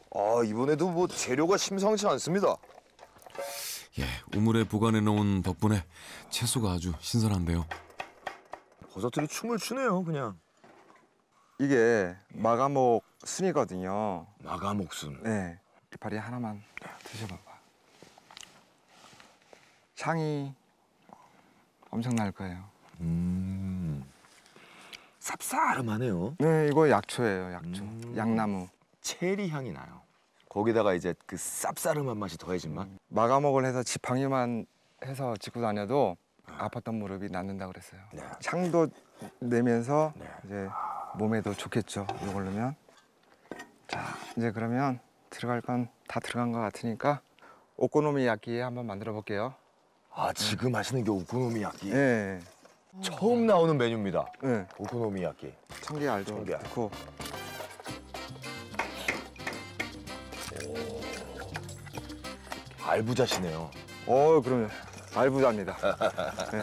아, 이번에도 뭐 재료가 심상치 않습니다. 예, 우물에 보관해 놓은 덕분에 채소가 아주 신선한데요. 버섯들이 춤을 추네요, 그냥. 이게 마가목 순이거든요. 마가목순. 네, 이파리 하나만 드셔봐봐. 향이 엄청 날 거예요. 쌉싸름하네요. 네, 이거 약초예요, 약초. 양나무. 체리 향이 나요. 거기다가 이제 그 쌉싸름한 맛이 더해진 맛. 마가목을 해서 지팡이만 해서 짚고 다녀도 아팠던 무릎이 낫는다 그랬어요. 네. 향도 내면서 네. 이제 몸에도 좋겠죠. 이걸 넣으면. 자, 이제 그러면 들어갈 건 다 들어간 것 같으니까 오코노미야끼 한번 만들어 볼게요. 아, 지금 하시는 게 오코노미야끼. 네, 처음 나오는 메뉴입니다. 네. 오코노미야끼. 청계알도 청계알. 넣고. 알부자시네요. 그럼요. 알부자입니다. 네.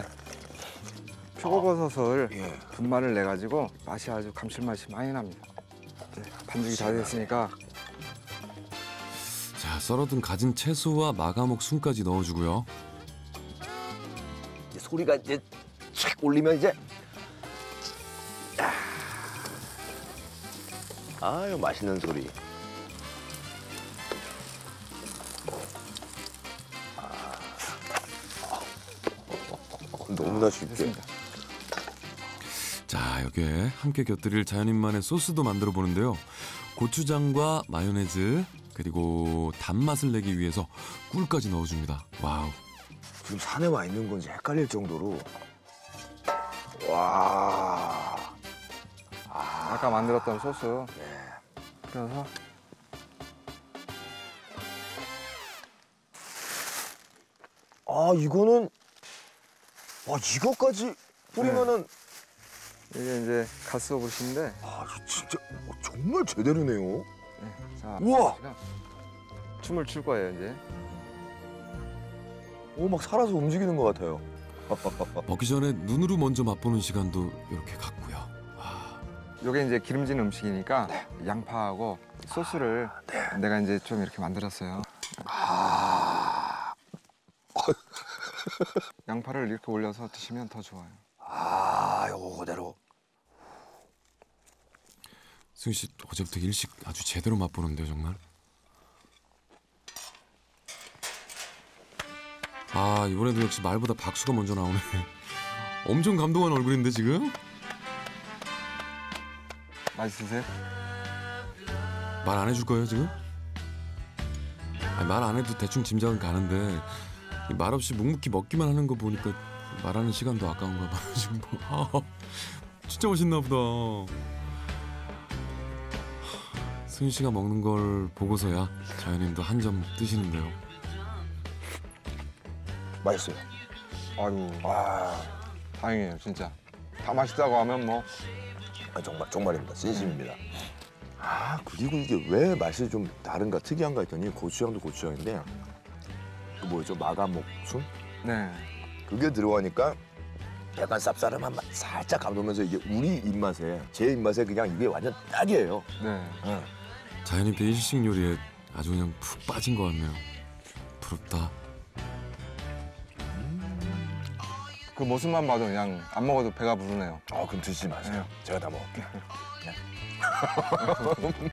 표고버섯을 예. 분말을 내 가지고 맛이 아주 감칠맛이 많이 납니다. 이제 반죽이 다 됐으니까 자, 썰어둔 가진 채소와 마가목 순까지 넣어주고요. 이제 소리가 이제 촥 올리면 이제 아유, 맛있는 소리. 너무나 쉽게. 됐습니다. 자, 여기에 함께 곁들일 자연인만의 소스도 만들어 보는데요. 고추장과 마요네즈 그리고 단맛을 내기 위해서 꿀까지 넣어줍니다. 와우. 지금 산에 와 있는 건지 헷갈릴 정도로. 와. 아까 만들었던 소스 뿌려서 아, 이거는 이거까지 뿌리면은 이게 이제 가스오브시인데 아, 이거 진짜 정말 제대로네요. 네, 자, 우와! 제가 춤을 출 거예요 이제. 오, 막 살아서 움직이는 것 같아요. 먹기 전에 눈으로 먼저 맛보는 시간도 이렇게 갖고요. 와. 이게 이제 기름진 음식이니까 양파하고 소스를 내가 이제 좀 이렇게 만들었어요. 양파를 이렇게 올려서 드시면 더 좋아요. 요거 그대로. 승희 씨 어제부터 일식 아주 제대로 맛보는데요, 정말. 아, 이번에도 역시 말보다 박수가 먼저 나오네. 엄청 감동한 얼굴인데 지금? 맛있으세요? 말 안 해줄 거예요 지금? 말 안 해도 대충 짐작은 가는데 이 말 없이 묵묵히 먹기만 하는 거 보니까 말하는 시간도 아까운가 봐요 지금. 진짜 맛있나 보다. 승희 씨가 먹는 걸 보고서야 자연인도 한 점 뜨시는데요. 맛있어요. 아유, 다행이에요 진짜. 다 맛있다고 하면 뭐 정말입니다. 진심입니다. 그리고 이게 왜 맛이 좀 다른가, 특이한가 했더니 고추장도 고추장인데 그 뭐였죠? 마가목순? 네. 그게 들어가니까 약간 쌉싸름한 맛 살짝 감도면서 이게 우리 입맛에, 제 입맛에 그냥 이게 완전 딱이에요. 네. 자연인도 일식 요리에 아주 그냥 푹 빠진 것 같네요. 부럽다. 그 모습만 봐도 그냥 안 먹어도 배가 부르네요. 그럼 드시지 마세요. 제가 다 먹을게요.